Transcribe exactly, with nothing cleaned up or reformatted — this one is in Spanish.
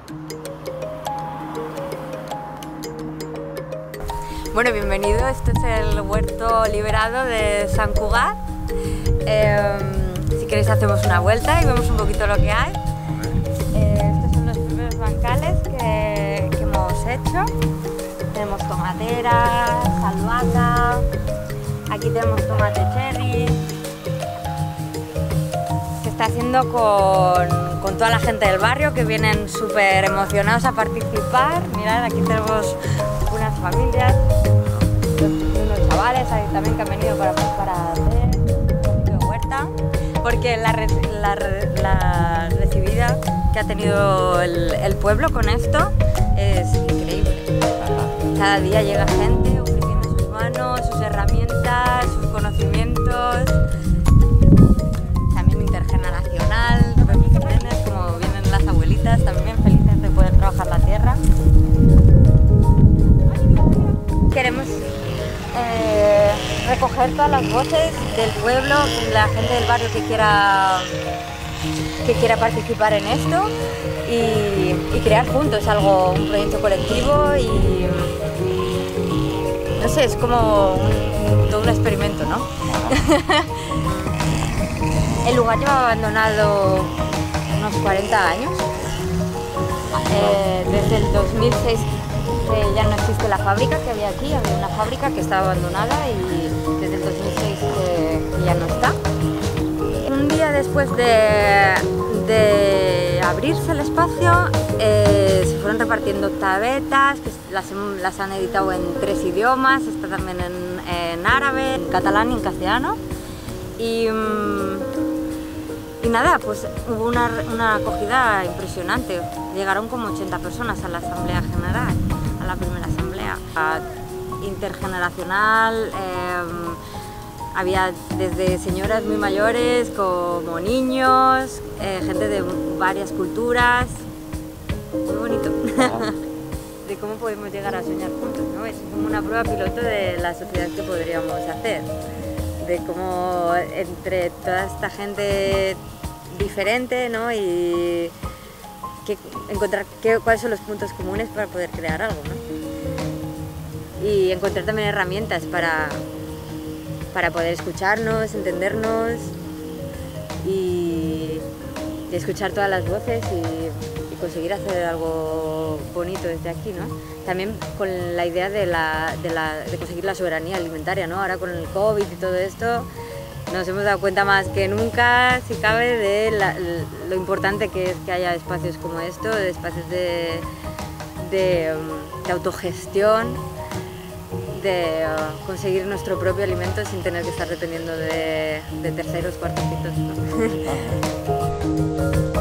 Bueno, bienvenido, este es el huerto liberado de Sant Cugat. Eh, si queréis hacemos una vuelta y vemos un poquito lo que hay. Eh, estos son los primeros bancales que, que hemos hecho. Tenemos tomateras, albahaca, aquí tenemos tomate cherry. Se está haciendo con, con toda la gente del barrio que vienen súper emocionados a participar. Mirad, aquí tenemos unas familias, unos chavales ahí también que han venido para, para hacer un poquito de huerta, porque la, la, la recibida que ha tenido el, el pueblo con esto es increíble. Cada día llega gente ofreciendo sus manos, sus herramientas, sus conocimientos, también intergeneracional, como vienen las abuelitas también felices de poder trabajar la tierra. Queremos eh, recoger todas las voces del pueblo, la gente del barrio que quiera, que quiera participar en esto y, y crear juntos algo, un proyecto colectivo y no sé, es como un, todo un experimento, ¿no? El lugar lleva abandonado unos cuarenta años, eh, desde el dos mil seis ya no existe la fábrica que había aquí, había una fábrica que estaba abandonada y desde el dos mil seis que, que ya no está. Un día después de, de abrirse el espacio eh, se fueron repartiendo tabetas, que las, las han editado en tres idiomas, está también en, en árabe, en catalán y en castellano. Y, y nada, pues hubo una, una acogida impresionante, llegaron como ochenta personas a la Asamblea General. La primera asamblea intergeneracional, eh, había desde señoras muy mayores como niños, eh, gente de varias culturas, muy bonito. De cómo podemos llegar a soñar juntos, ¿no? Es como una prueba piloto de la sociedad que podríamos hacer, de cómo entre toda esta gente diferente, ¿no? Y que encontrar qué, cuáles son los puntos comunes para poder crear algo, ¿no? Y encontrar también herramientas para, para poder escucharnos, entendernos y, y escuchar todas las voces y, y conseguir hacer algo bonito desde aquí, ¿no? También con la idea de, la, de, la, de conseguir la soberanía alimentaria, ¿no? Ahora con el COVID y todo esto nos hemos dado cuenta más que nunca, si cabe, de la, lo importante que es que haya espacios como esto, de espacios de, de, de autogestión, de uh, conseguir nuestro propio alimento sin tener que estar dependiendo de, de terceros, cuartos, quintos, ¿no?